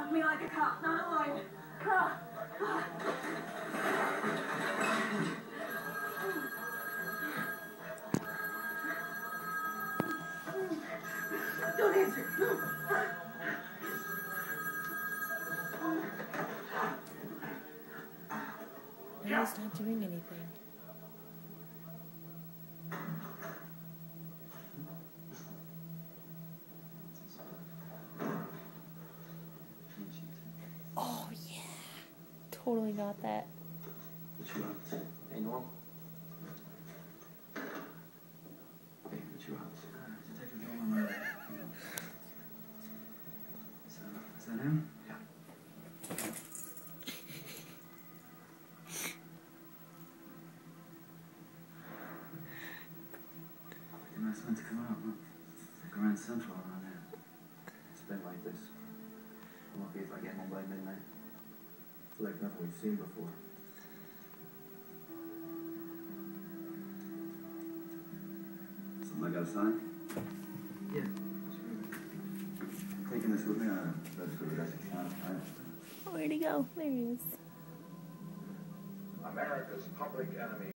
Love me like a cop, not a line. Don't answer. No, he's not doing anything. Oh, yeah. Totally got that. What you want? Hey, Norm? Hey, what you want? Detective Bourbun Is that him? Yeah. Didn't I meant to come out, huh? Grand Central around there. It's been like this. I'm lucky if I get home by midnight. It's like nothing we've seen before. Something I gotta sign? Yeah. I'm taking this with me on a bed for the rest of the time. Where'd he go? There he is. America's public enemy.